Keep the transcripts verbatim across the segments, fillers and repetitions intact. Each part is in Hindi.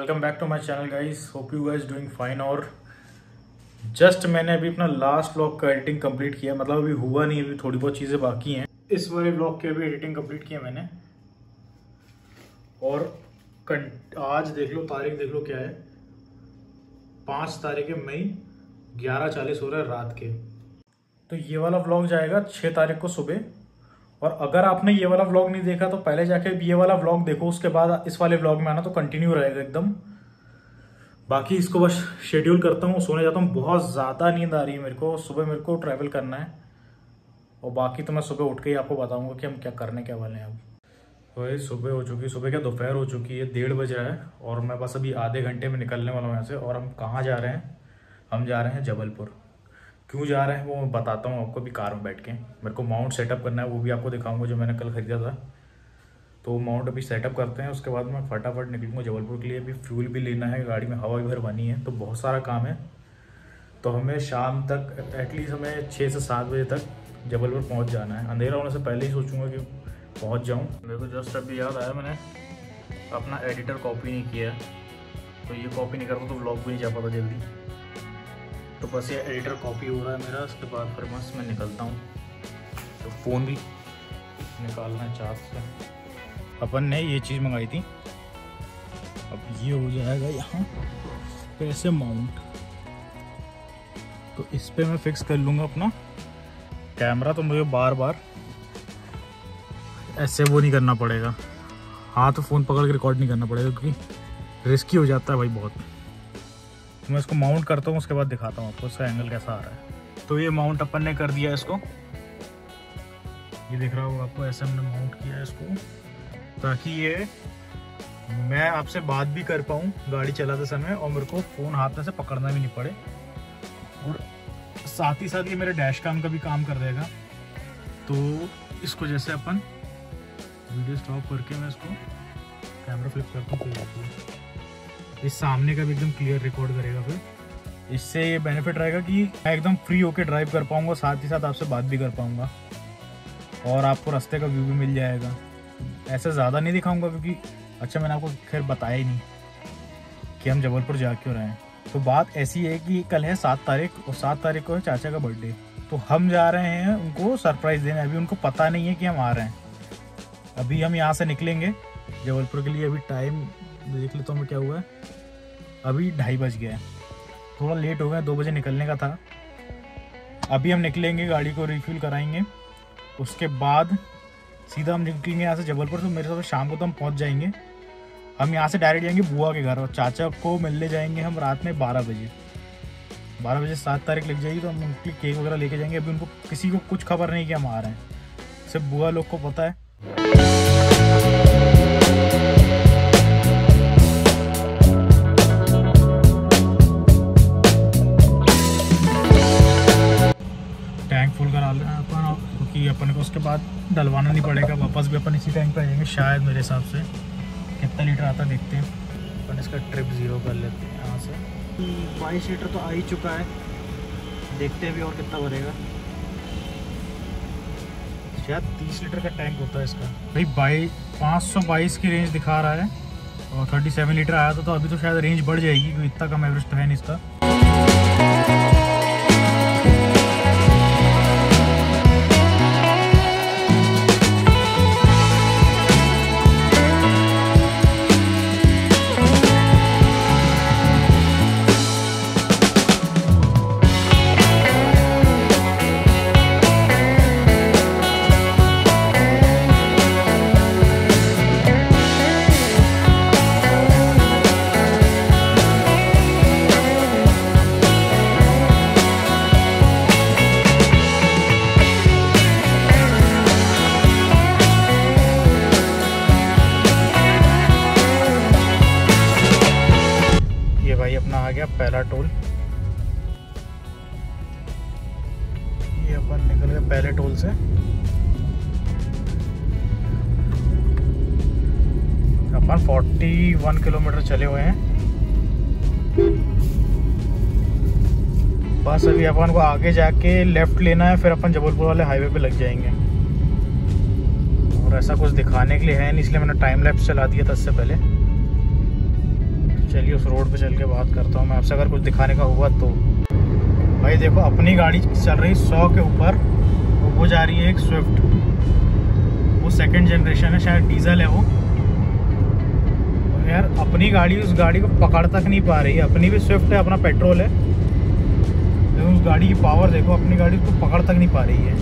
Welcome back to my channel guys, hope you guys doing fine. और जस्ट मैंने अभी अपना लास्ट व्लॉग का एडिटिंग कंप्लीट किया, मतलब अभी हुआ नहीं, अभी थोड़ी बहुत चीज़ें बाकी हैं। इस वाले व्लॉग की अभी एडिटिंग कंप्लीट किया मैंने। और आज देख लो, तारीख देख लो क्या है, पाँच तारीख मई, ग्यारह चालीस हो रहा है रात के। तो ये वाला व्लॉग जाएगा छः तारीख को सुबह। और अगर आपने ये वाला व्लॉग नहीं देखा तो पहले जाके ये वाला व्लॉग देखो, उसके बाद इस वाले व्लॉग में आना, तो कंटिन्यू रहेगा एकदम। बाकी इसको बस शेड्यूल करता हूँ, सोने जाता हूँ। बहुत ज़्यादा नींद आ रही है मेरे को, सुबह मेरे को ट्रैवल करना है। और बाकी तो मैं सुबह उठ के ही आपको बताऊँगा कि हम क्या करने क्या वाले हैं। अब वही सुबह हो चुकी, सुबह क्या दोपहर हो चुकी है, डेढ़ बज रहा है। और मैं बस अभी आधे घंटे में निकलने वाला हूँ यहाँ से। और हम कहाँ जा रहे हैं? हम जा रहे हैं जबलपुर। क्यों जा रहे हैं वो मैं बताता हूँ आपको भी कार में बैठ के। मेरे को माउंट सेटअप करना है, वो भी आपको दिखाऊंगा, जो मैंने कल खरीदा था। तो माउंट अभी सेटअप करते हैं, उसके बाद मैं फटाफट निकलूँगा जबलपुर के लिए। अभी फ्यूल भी लेना है, गाड़ी में हवा भी भरवानी है, तो बहुत सारा काम है। तो हमें शाम तक, एटलीस्ट हमें छः से सात बजे तक जबलपुर पहुँच जाना है। अंधेरा होने से पहले ही सोचूंगा कि पहुँच जाऊँ। मेरे को जस्ट अभी याद आया, मैंने अपना एडिटर कॉपी नहीं किया है, तो ये कॉपी नहीं करता तो व्लॉग भी नहीं जा पाता जल्दी। तो बस ये एडिटर कॉपी हो रहा है मेरा, उसके बाद फिर बस मैं निकलता हूँ। तो फ़ोन भी निकालना है चार्ज से। अपन ने ये चीज़ मंगाई थी, अब ये हो जाएगा यहाँ पे ऐसे माउंट। तो इस पे मैं फिक्स कर लूँगा अपना कैमरा। तो मुझे बार बार ऐसे वो नहीं करना पड़ेगा, हाथ फ़ोन पकड़ के रिकॉर्ड नहीं करना पड़ेगा, क्योंकि रिस्की हो जाता है भाई बहुत। तो मैं इसको माउंट करता हूँ, उसके बाद दिखाता हूँ आपको इसका एंगल कैसा आ रहा है। तो ये माउंट अपन ने कर दिया इसको, ये दिख रहा होगा आपको, ऐसे हमने माउंट किया है इसको, ताकि ये मैं आपसे बात भी कर पाऊँ गाड़ी चलाते समय, और मेरे को फ़ोन हाथ में से पकड़ना भी नहीं पड़े। और साथ ही साथ ये मेरे डैश कैम का भी काम कर देगा। तो इसको जैसे अपन वीडियो स्टॉप करके मैं इसको कैमरा फ्लिप करता हूँ, इस सामने का भी एकदम क्लियर रिकॉर्ड करेगा। फिर इससे ये बेनिफिट रहेगा कि मैं एकदम फ्री होके ड्राइव कर पाऊँगा, साथ ही साथ आपसे बात भी कर पाऊँगा, और आपको रास्ते का व्यू भी मिल जाएगा। ऐसे ज़्यादा नहीं दिखाऊँगा, क्योंकि अच्छा मैंने आपको खैर बताया ही नहीं कि हम जबलपुर जा क्यों रहे हैं। तो बात ऐसी है कि कल है सात तारीख, और सात तारीख को है चाचा का बर्थडे। तो हम जा रहे हैं उनको सरप्राइज़ देने। अभी उनको पता नहीं है कि हम आ रहे हैं। अभी हम यहाँ से निकलेंगे जबलपुर के लिए। अभी टाइम देख लेता हूँ मैं क्या हुआ है, अभी ढाई बज गया है, थोड़ा लेट हो गया, दो बजे निकलने का था। अभी हम निकलेंगे, गाड़ी को रिफ्यूल कराएंगे, उसके बाद सीधा हम निकलेंगे यहाँ से जबलपुर। तो मेरे साथ शाम को तो हम पहुँच जाएंगे। हम यहाँ से डायरेक्ट जाएंगे बुआ के घर, और चाचा को मिलने जाएंगे हम रात में बारह बजे। बारह बजे सात तारीख लग जाएगी, तो हम उनके केक वगैरह लेके जाएंगे। अभी उनको किसी को कुछ खबर नहीं कि हम आ रहे हैं, सिर्फ बुआ लोग को पता है। टैंक फुल करा लेना अपन, क्योंकि अपन को उसके बाद डलवाना नहीं पड़ेगा। वापस भी अपन इसी टैंक पे आ जाएंगे शायद, मेरे हिसाब से। कितना लीटर आता देखते हैं। अपन इसका ट्रिप ज़ीरो कर लेते हैं यहाँ से। बाईस लीटर तो आ ही चुका है, देखते हैं भी और कितना भरेगा। शायद तीस लीटर का टैंक होता है इसका भाई। बाई पाँच सौ बाईस की रेंज दिखा रहा है, और थर्टी सेवन लीटर आया था। तो अभी तो शायद रेंज बढ़ जाएगी, क्योंकि इतना कम एवरेज तो है नहीं इसका। अपना आ गया पहला टोल। ये अपन निकल गए पहले टोल से। अपन इकतालीस किलोमीटर चले हुए हैं। बस अभी अपन को आगे जाके लेफ्ट लेना है, फिर अपन जबलपुर वाले हाईवे पे लग जाएंगे। और ऐसा कुछ दिखाने के लिए है नहीं, इसलिए मैंने टाइम लैप्स चला दिया था इससे पहले। चलिए उस रोड पे चल के बात करता हूँ मैं आपसे, अगर कुछ दिखाने का हुआ तो। भाई देखो अपनी गाड़ी चल रही सौ के ऊपर, वो जा रही है एक स्विफ्ट, वो सेकंड जनरेशन है, शायद डीजल है वो। यार अपनी गाड़ी उस गाड़ी को पकड़ तक नहीं पा रही है। अपनी भी स्विफ्ट है, अपना पेट्रोल है, लेकिन उस गाड़ी की पावर देखो, अपनी गाड़ी उसको पकड़ तक नहीं पा रही है।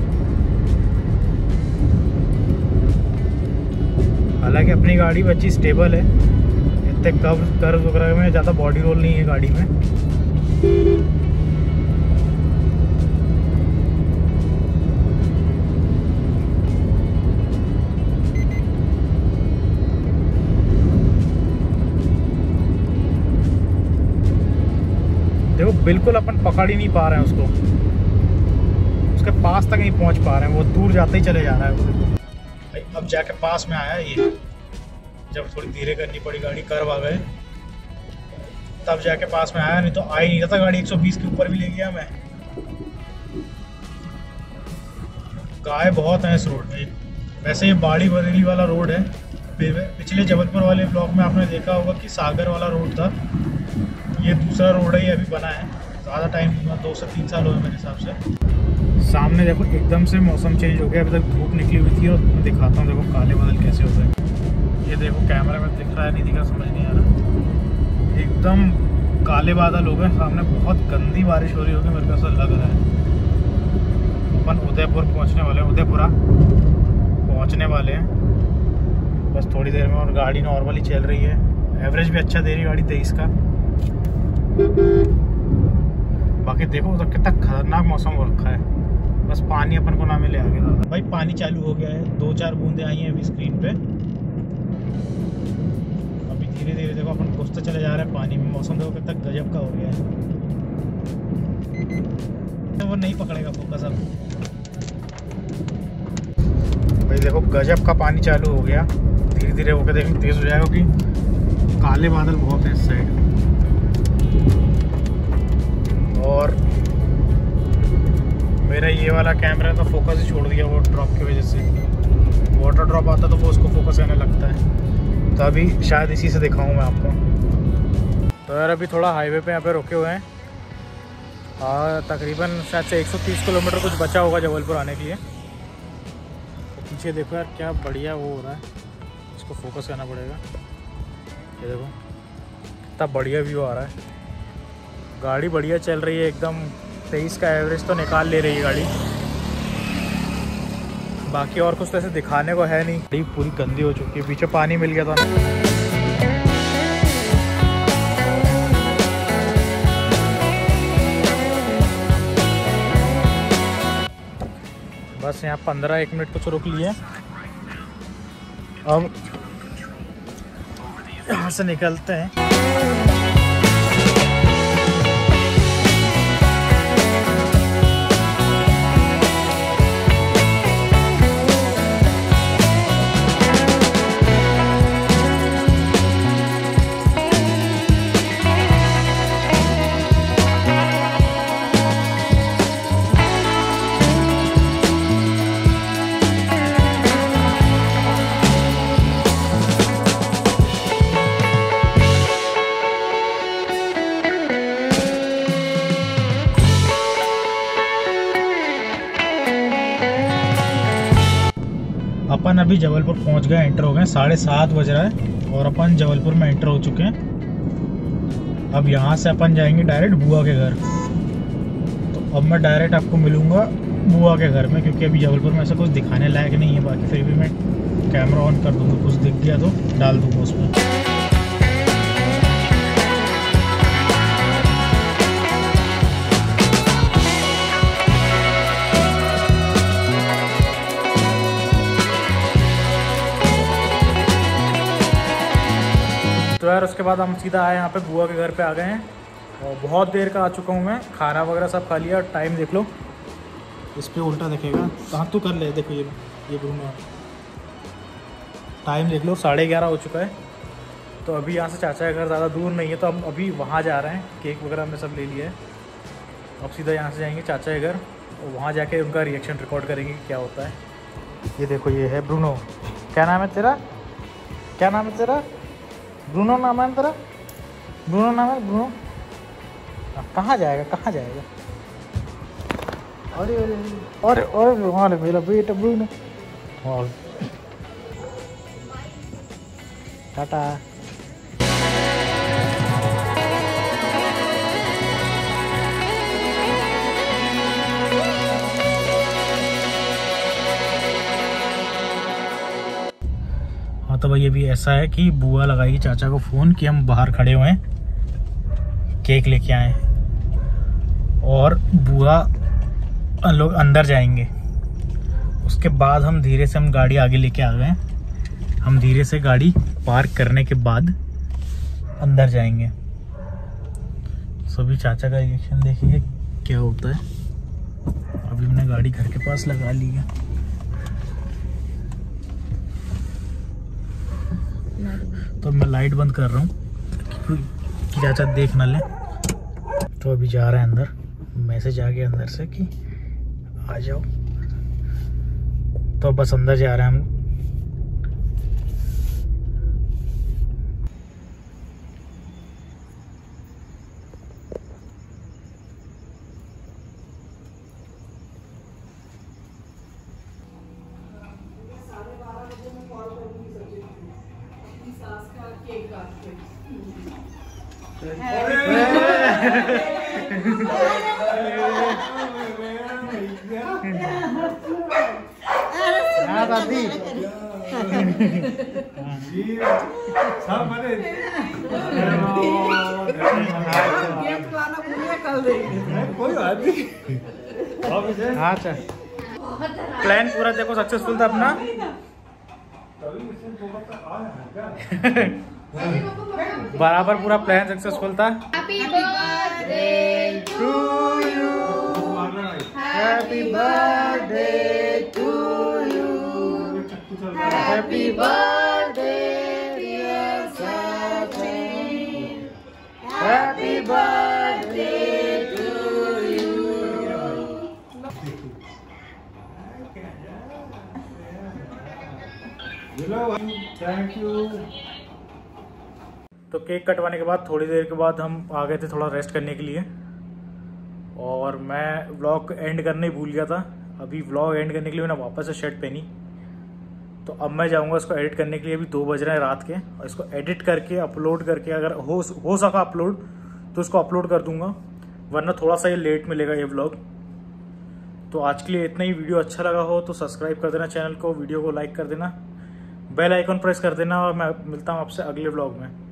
हालांकि अपनी गाड़ी भी अच्छी स्टेबल है, इतने कर्व कर्व वगैरह में ज़्यादा बॉडी रोल नहीं है गाड़ी में। देखो बिल्कुल अपन पकड़ ही नहीं पा रहे हैं उसको, उसके पास तक नहीं पहुंच पा रहे हैं, वो दूर जाते ही चले जा रहा है वो। भाई अब जाके पास में आया ये, जब थोड़ी धीरे करनी पड़ी, गाड़ी कर्व आ गए तब जाके पास में आया, नहीं तो आ ही नहीं रहा था। गाड़ी एक सौ बीस के ऊपर भी ले गया मैं। गाय बहुत है इस रोड में। वैसे ये बाड़ी बरेली वाला रोड है। पिछले जबलपुर वाले ब्लॉग में आपने देखा होगा कि सागर वाला रोड था, ये दूसरा रोड है, ये अभी बना है। ज़्यादा टाइम दो से तीन साल हुए मेरे हिसाब से। सामने देखो एकदम से मौसम चेंज हो गया, अभी तक धूप निकली हुई थी, और मैं दिखाता हूँ देखो काले बादल कैसे होते हैं। ये देखो कैमरा में दिख रहा है नहीं दिख रहा समझ नहीं आ रहा, एकदम काले बादल हो गए सामने, बहुत गंदी बारिश हो रही होगी मेरे को ऐसा लग रहा है। अपन उदयपुर पहुँचने वाले हैं, उदयपुरा पहुँचने वाले हैं बस थोड़ी देर में, और गाड़ी नॉर्मली चल रही है, एवरेज भी अच्छा दे रही है गाड़ी तेईस का। बाकी देखो तो कितना खतरनाक मौसम हो रखा है, बस पानी अपन को ना मिले आगे ज़्यादा। भाई पानी चालू हो गया है, दो चार बूंदे आई हैं अभी स्क्रीन पे। अभी धीरे धीरे देखो अपन घुसते चले जा रहे हैं पानी में। मौसम देखो कितना गजब का हो गया है, वो नहीं पकड़ेगा फोकस अब। भाई देखो गजब का पानी चालू हो गया, धीरे धीरे होकर देखो तेज़ हो जाएगा, क्योंकि काले बादल बहुत हैं इस साइड। और मेरा ये वाला कैमरा तो फोकस ही छोड़ दिया वो ड्रॉप की वजह से। वाटर ड्रॉप आता तो वो उसको फोकस करने लगता है, तो अभी शायद इसी से दिखाऊं मैं आपको। तो यार अभी थोड़ा हाईवे पे यहाँ पे रुके हुए हैं, और तकरीबन शायद से एक सौ तीस किलोमीटर कुछ बचा होगा जबलपुर आने के लिए। तो पीछे देखो यार क्या बढ़िया वो हो रहा है, इसको फोकस करना पड़ेगा। ये देखो कितना बढ़िया व्यू आ रहा है, गाड़ी बढ़िया चल रही है एकदम। तेईस का एवरेज तो निकाल ले रही है गाड़ी। बाकी और कुछ तो ऐसे दिखाने को है नहीं, गाड़ी पूरी गंदी हो चुकी है, पीछे पानी मिल गया था ना। बस यहाँ पंद्रह एक मिनट कुछ रुक लिए, अब यहाँ से निकलते हैं। अपन अभी जबलपुर पहुंच गए, एंटर हो गए, साढ़े सात बज रहा है और अपन जबलपुर में एंटर हो चुके हैं। अब यहाँ से अपन जाएंगे डायरेक्ट बुआ के घर। तो अब मैं डायरेक्ट आपको मिलूँगा बुआ के घर में, क्योंकि अभी जबलपुर में ऐसा कुछ दिखाने लायक नहीं है। बाकी फिर भी मैं कैमरा ऑन कर दूँगा, कुछ दिख गया तो डाल दूँगा उसमें। तो यार उसके बाद हम सीधा आए यहाँ पे बुआ के घर पे आ गए हैं, और बहुत देर का आ चुका हूँ मैं। खाना वगैरह सब खा लिया। टाइम देख लो, इस पर उल्टा दिखेगा, कहाँ तो कर ले, देखो ये ये घूमना। टाइम देख लो, साढ़े ग्यारह हो चुका है। तो अभी यहाँ से चाचा के घर ज़्यादा दूर नहीं है, तो हम अभी वहाँ जा रहे हैं। केक वगैरह हमने सब ले लिया है। अब सीधा यहाँ से जाएंगे चाचा के घर, और वहाँ जाके उनका रिएक्शन रिकॉर्ड करेंगे क्या होता है। ये देखो ये है ब्रूनो। क्या नाम है तेरा? क्या नाम है तेरा? ब्रूनो नाम है तेरा? ब्रूनो नाम है ब्रूनो। कहाँ जाएगा कहाँ जाएगा? अरे अरे अरे अरे अरे मेरा बेटा ब्रूनो। और टाटा। हाँ तो भाई अभी ऐसा है कि बुआ लगाई चाचा को फ़ोन कि हम बाहर खड़े हुए हैं, केक लेके आए और बुआ लोग अंदर जाएंगे। उसके बाद हम धीरे से हम गाड़ी आगे लेके आ गए। हम धीरे से गाड़ी पार्क करने के बाद अंदर जाएंगे। सभी चाचा का रिएक्शन देखिए क्या होता है। अभी हमने गाड़ी घर के पास लगा ली है। तो मैं लाइट बंद कर रहा हूँ कि चाचा देख ना ले। तो अभी जा रहे हैं अंदर, मैसेज आ गया अंदर से कि आ जाओ। तो बस अंदर जा रहे हैं हम। हाँ दादी सब बने कोई बात नहीं। हाँ चल प्लान पूरा देखो सक्सेसफुल था अपना। बराबर पूरा प्लान सक्सेसफुल था। Happy birthday to you, happy birthday to you, happy birthday dear Sachin, happy birthday to you. Thank you. तो केक कटवाने के बाद थोड़ी देर के बाद हम आ गए थे थोड़ा रेस्ट करने के लिए, और मैं व्लॉग एंड करने ही भूल गया था। अभी व्लॉग एंड करने के लिए मैंने वापस से शर्ट पहनी। तो अब मैं जाऊंगा इसको एडिट करने के लिए। अभी दो बज रहे हैं रात के, और इसको एडिट करके अपलोड करके अगर हो हो सका अपलोड तो इसको अपलोड कर दूंगा, वरना थोड़ा सा ये लेट मिलेगा ये व्लॉग। तो आज के लिए इतना ही। वीडियो अच्छा लगा हो तो सब्सक्राइब कर देना चैनल को, वीडियो को लाइक कर देना, बेल आइकन प्रेस कर देना, और मैं मिलता हूँ आपसे अगले व्लॉग में।